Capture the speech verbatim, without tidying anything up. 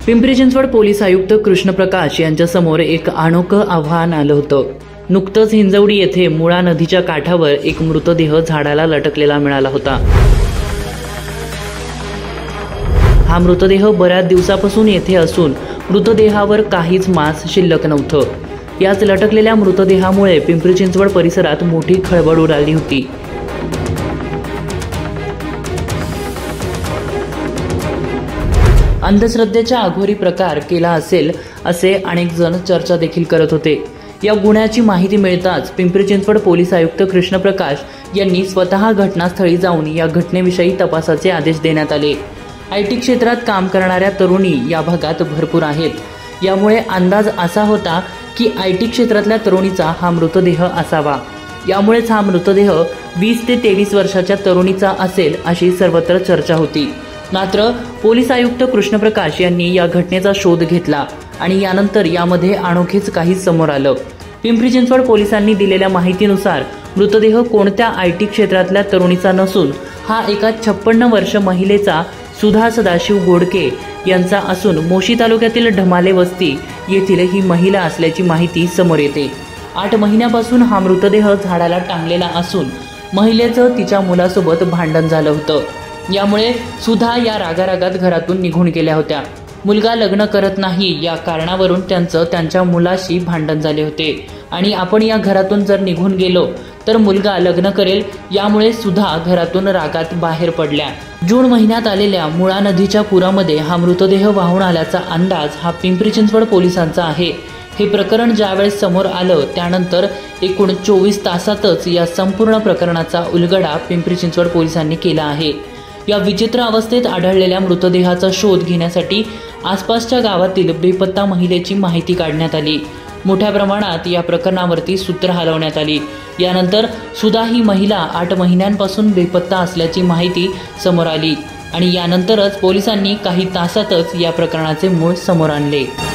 Pimpri Chinchwad police आयुक्त कृष्ण प्रकाश यांच्यासमोर एक अनोखं आव्हान आलं होतं। नुकतंच हिंजवडी येथे मुळा नदीच्या काठावर एक मृतदेह झाडाला लटकलेला मिळाला होता। हा मृतदेह बऱ्याच दिवसापासून येथे असून मृतदेहावर काहीच मांस शिल्लक नव्हतं। याच लटकलेल्या मृतदेहामुळे पिंपरी चिंचवड परिसरात मोठी खळबळ उडाली होती। अंधश्रद्धेचा अघोरी प्रकार केला असेल असे अनेक जण चर्चा देखील करत होते। या गुन्ह्याची माहिती मिळताच पिंपरी चिंचवड पोलीस आयुक्त कृष्ण प्रकाश यांनी स्वतः घटनास्थळी जाऊन या घटनेविषयी तपासाचे आदेश देण्यात आले। आयटी क्षेत्रात काम करणाऱ्या तरुणी या भागात भरपूर आहेत। यामुळे अंदाज असा होता की आयटी क्षेत्रातल्या तरुणीचा हा मृतदेह असावा। यामुळेच हा मृतदेह वीस ते तेवीस वर्षाच्या तरुणीचा असेल अशी सर्वत्र चर्चा होती। मात्र पोलीस आयुक्त कृष्ण प्रकाश यांनी या घटनेचा शोध घेतला आणि यानंतर यामध्ये अनोखेच काही समोर आलं। पिंपरी चिंचवड पोलिसांनी दिलेल्या माहितीनुसार मृतदेह कोणत्या आयटी क्षेत्रातल्या तरुणीचा नसून हा एका छप्पन्न वर्ष महिलेचा सुधा सदाशिव गोडके यांचा असून मोशी तालुक्यातील ढमाले वस्ती येथील ही महिला असल्याची माहिती समोर येते। आठ महिन्यापासून हा मृतदेह झाडाला टांगलेला असून महिलेचं तिच्या मुलासोबत भांडण झालं होतं। यामुळे सुधा या रागारागात घरातून निघून गेल्या होत्या। मुलगा लग्न करत नाही या कारणावरून त्यांचं त्यांच्या मुलाशी भांडण झाले होते आणि आपण या घरातून जर निघून गेलो तर मुलगा लग्न करेल, यामुळे सुधा घरातून रागात बाहेर पडल्या। जून महिन्यात आलेल्या मुळा नदीच्या पुरामध्ये हा मृतदेह वाहून आल्याचा अंदाज हा पिंपरी चिंचवड पोलिसांचा आहे। हे प्रकरण ज्यावेळेस समोर आलं त्यानंतर एकूण चोवीस तासातच या संपूर्ण प्रकरणाचा उलगडा पिंपरी चिंचवड पोलिसांनी केला आहे। या विचित्र अवस्थेत आढळलेल्या मृतदेहाचा शोध घेण्यासाठी आसपासच्या गावातील बेपत्ता महिलेची माहिती काढण्यात आली। मोठ्या प्रमाणात या प्रकरणावरती सूत्र हलवण्यात आली। यानंतर सुधा ही महिला आठ महिन्यांपासून बेपत्ता असल्याची माहिती समोर आली आणि यानंतरच पोलिसांनी काही तासातच या प्रकरणाचे मूळ समोर आणले।